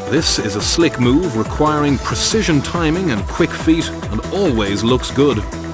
This is a slick move requiring precision timing and quick feet and always looks good.